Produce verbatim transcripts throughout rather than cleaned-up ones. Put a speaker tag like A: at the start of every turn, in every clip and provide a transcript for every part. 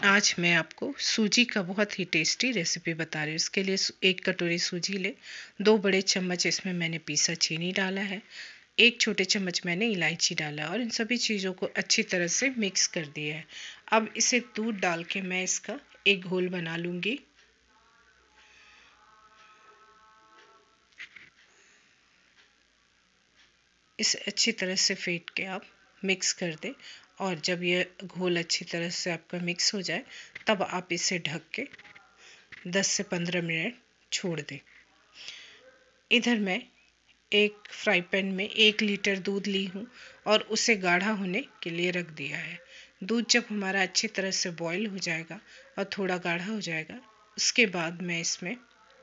A: आज मैं आपको सूजी का बहुत ही टेस्टी रेसिपी बता रही हूँ। इसके लिए एक कटोरी सूजी ले, दो बड़े चम्मच इसमें मैंने पीसा चीनी डाला है, एक छोटे चम्मच मैंने इलायची डाला और इन सभी चीज़ों को अच्छी तरह से मिक्स कर दिया है। अब इसे दूध डाल के मैं इसका एक घोल बना लूँगी। इसे अच्छी तरह से फेंट के आप मिक्स कर दें और जब ये घोल अच्छी तरह से आपका मिक्स हो जाए तब आप इसे ढक के दस से पंद्रह मिनट छोड़ दें। इधर मैं एक फ्राई पैन में एक लीटर दूध ली हूँ और उसे गाढ़ा होने के लिए रख दिया है। दूध जब हमारा अच्छी तरह से बॉईल हो जाएगा और थोड़ा गाढ़ा हो जाएगा, उसके बाद मैं इसमें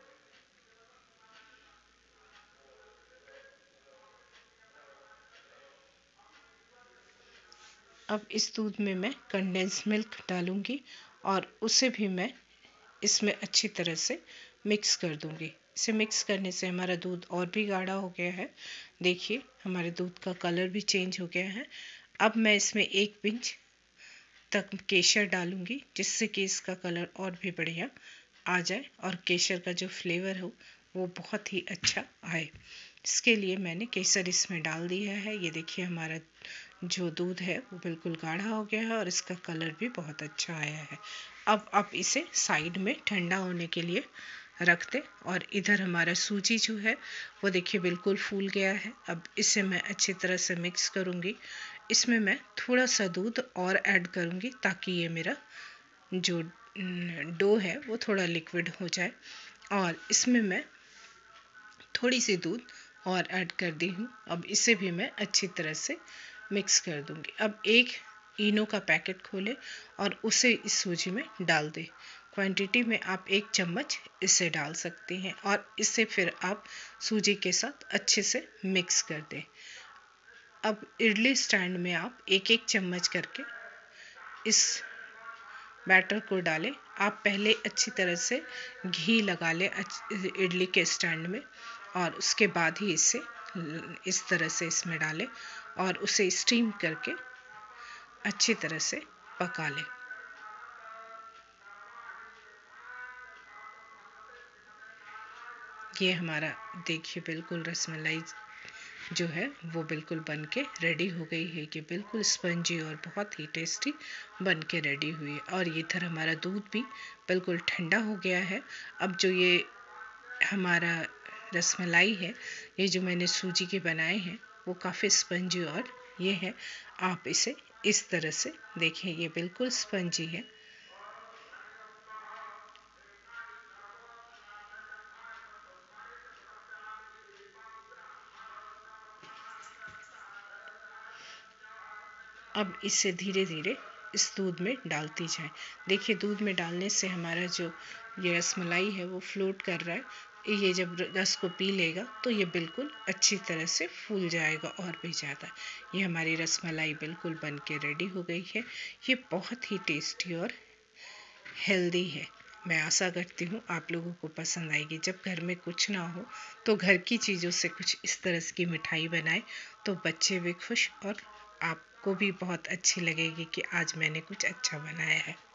A: अब इस दूध में मैं कंडेंस मिल्क डालूंगी और उसे भी मैं इसमें अच्छी तरह से मिक्स कर दूंगी। इसे मिक्स करने से हमारा दूध और भी गाढ़ा हो गया है। देखिए हमारे दूध का कलर भी चेंज हो गया है। अब मैं इसमें एक पिंच तक केसर डालूंगी जिससे कि इसका कलर और भी बढ़िया आ जाए और केसर का जो फ्लेवर हो वो बहुत ही अच्छा आए। इसके लिए मैंने केसर इसमें डाल दिया है। ये देखिए हमारा जो दूध है वो बिल्कुल गाढ़ा हो गया है और इसका कलर भी बहुत अच्छा आया है। अब आप इसे साइड में ठंडा होने के लिए रख दें और इधर हमारा सूजी जो है वो देखिए बिल्कुल फूल गया है। अब इसे मैं अच्छी तरह से मिक्स करूँगी। इसमें मैं थोड़ा सा दूध और ऐड करूँगी ताकि ये मेरा जो डो है वो थोड़ा लिक्विड हो जाए और इसमें मैं थोड़ी सी दूध और ऐड कर दी हूँ। अब इसे भी मैं अच्छी तरह से मिक्स कर दूँगी। अब एक इनो का पैकेट खोलें और उसे इस सूजी में डाल दें। क्वांटिटी में आप एक चम्मच इसे डाल सकते हैं और इसे फिर आप सूजी के साथ अच्छे से मिक्स कर दें। अब इडली स्टैंड में आप एक एक चम्मच करके इस बैटर को डालें। आप पहले अच्छी तरह से घी लगा लें इडली के स्टैंड में और उसके बाद ही इसे इस तरह से इसमें डालें और उसे स्टीम करके अच्छी तरह से पका लें। ये हमारा देखिए बिल्कुल रसमलाई जो है वो बिल्कुल बन के रेडी हो गई है। कि बिल्कुल स्पंजी और बहुत ही टेस्टी बन के रेडी हुई है और इधर हमारा दूध भी बिल्कुल ठंडा हो गया है। अब जो ये हमारा रसमलाई है, ये जो मैंने सूजी के बनाए हैं वो काफ़ी स्पंजी और ये है। आप इसे इस तरह से देखें, ये बिल्कुल स्पंजी है। अब इसे धीरे धीरे इस दूध में डालती जाए। देखिए दूध में डालने से हमारा जो ये रसमलाई है वो फ्लोट कर रहा है। ये जब रस को पी लेगा तो ये बिल्कुल अच्छी तरह से फूल जाएगा और भी ज़्यादा। ये हमारी रसमलाई बिल्कुल बन के रेडी हो गई है। ये बहुत ही टेस्टी और हेल्दी है। मैं आशा करती हूँ आप लोगों को पसंद आएगी। जब घर में कुछ ना हो तो घर की चीज़ों से कुछ इस तरह की मिठाई बनाएं तो बच्चे भी खुश और आपको भी बहुत अच्छी लगेगी कि आज मैंने कुछ अच्छा बनाया है।